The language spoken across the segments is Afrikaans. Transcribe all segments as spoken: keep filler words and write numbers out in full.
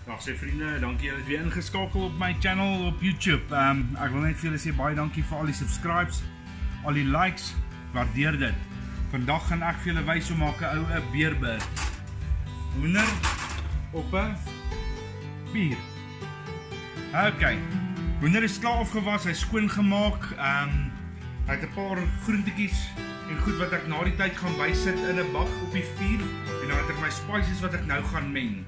Dag sy vriende, dankie dat jy weer ingeskakel op my channel op YouTube. Um, ek wil net vir julle sê baie dankie vir al die subscribes, al die likes, waardeer dit. Vandag gaan ek vir julle wys hoe maak 'n ou 'n beerbeerd. Hoender op 'n bier. Ok, hoender is klaar afgewas, hy is skoon gemaak. Um, hy het 'n paar groentetjies en goed wat ek na die tyd gaan bysit in 'n bak op die vuur. En dan het ek my spices wat ek nou gaan meng.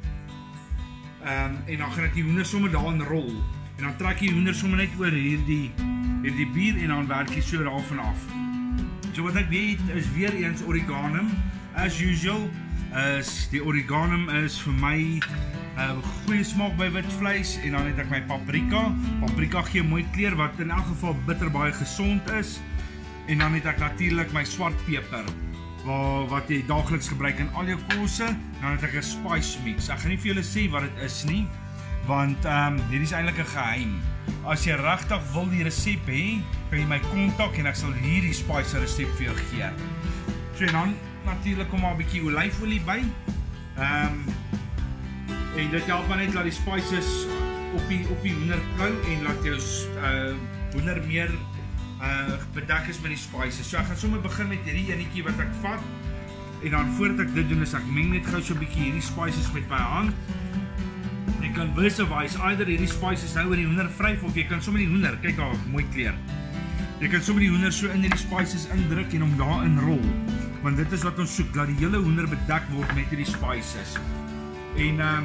Um, en dan gaan ek die hoender sommer daarin rol. En dan trek die hoender sommer net oor hierdie, hierdie bier en dan werk jy so daarvan af. So wat ek weet is weer eens origanum. As usual, is die origanum is vir my uh, goeie smaak by wit vleis. En dan het ek my paprika. Paprika gee mooi kleur wat in elk geval bitter baie gesond is. En dan het ek natuurlik my swart peper. Waar, wat jy daagliks gebruik in al jou kosse, dan het ek 'n spice mix. Ek gaan nie vir julle sê wat dit is nie, want um, hierdie is eintlik 'n geheim. As jy regtig wil die resep hê, kan jy my kontak en ek sal hierdie spice resep vir jou gee. So en dan natuurlik kom maar 'n bietjie olyfolie by. Um, en dit help maar net laat die spices op die op die hoender kou en laat jou uh, hoender meer Uh, bedek is met die spices. So ek gaan sommer begin met hierdie enetjie wat ek vat. En dan voordat ek dit doen is ek meng net gou so 'n bietjie hierdie spices met my hand. Jy kan versify either hierdie spices nou oor die hoender vryf of jy kan sommer die hoender, kyk daar, mooi kleur. Jy kan sommer die hoender so in hierdie spices indruk en hom daarin rol. Want dit is wat ons soek, dat die hele hoender bedek word met hierdie spices. En um,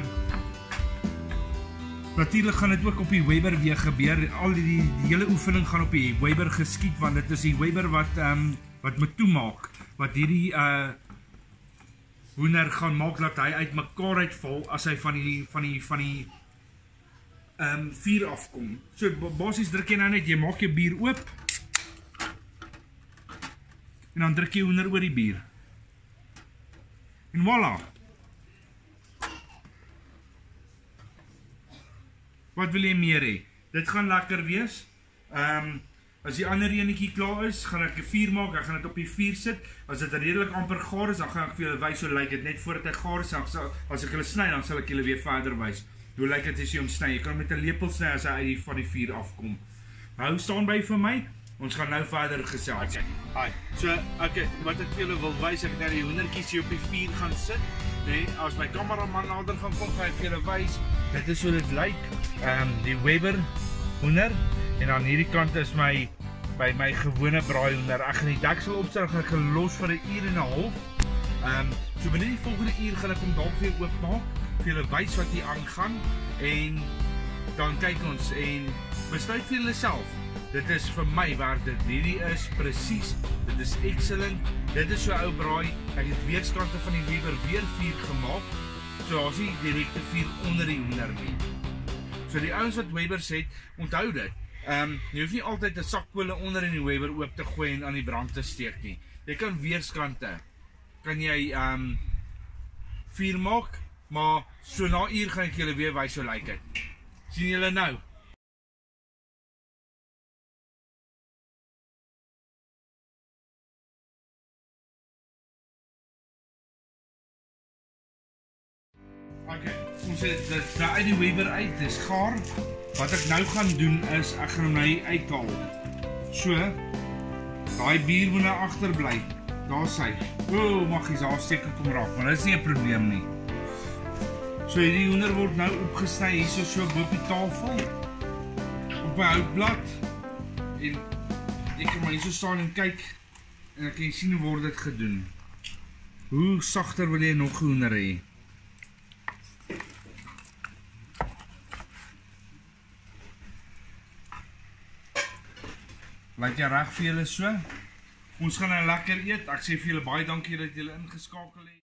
natuurlijk gaan dit ook op die Weber weer gebeur. Al die, die, die hele oefening gaan op die Weber geskied, want dit is die Weber wat, um, wat moet toemaak, wat hierdie uh, hoender gaan maak, dat hy uit mekaar uitval, as hy van die, van die, van die um, vuur afkom. So, basies druk jy nou net, jy maak jou bier oop, en dan druk jy hoender oor die bier. En voilà! Wat wil jy meer hê? Dit gaan lekker wees. Um, as die ander enetjie klaar is, gaan ek 'n vuur maak, ek gaan dit op die vuur sit. As dit redelik amper gaar is, dan gaan ek vir julle wys hoe lyk dit net voordat hy gaar is. As ek hulle sny, dan sal ek julle weer verder wys. Hoe lyk dit as jy hom sny? Jy kan met 'n lepel sny as hy uit die, van die vuur afkom. Hou staan by vir my. Ons gaan nou verder gesels. Okay. Hi. So, okay, wat ek vir julle wil wys, ek het nou die hoendertjies hier op die vuur gaan sit. Nee, as my kameraman nader gaan kom, gaan ek vir julle wys. Dit is hoe dit lyk. Um, die Weber hoender. En dan hierdie kant is my by my gewone braai hoender. Ek gaan die deksel opsit, gaan ek gelos vir 'n uur en 'n half. Um, so binne die volgende uur gaan ek hom dalk weer oopmaak, vir julle wys wat hier aangaan. En dan kyk ons en besluit vir julle self. Dit is vir my waar dit hierdie is presies. Dit is excellent. Dit is so ou braai. Ek het weerskante van die Weber weer vuur gemaak. So as jy direkte vuur onder die hoender nie. So die ouens wat Webers het, onthou dit. Um, jy hoef nie altyd 'n sak kole onder in die Weber oop te gooi en aan die brand te steek nie. Jy kan weerskante, kan jy um, vuur maak, maar so na uur gaan ek julle weer wys hoe lyk dit. Sien julle nou? Okay, ons het dit uit die Weber uit, dis gaar. Wat ek nou gaan doen is, ek gaan hom nou hier uithaal. So, daai bier moet nou agterbly. Daar is hy. O, maggies, daar steek kom raak, maar dit is nie 'n probleem nie. So hierdie hoender word nou opgesny hier so so bo op die tafel. Op 'n houtblad. En ek kan maar hier so staan en kyk en ek kan sien hoe word dit gedoen. Hoe sagter wil jy nog hoender hê? Lyk jy reg vir julle so? Ons gaan nou lekker eet. Ek sê vir julle baie dankie dat julle ingeskakel het.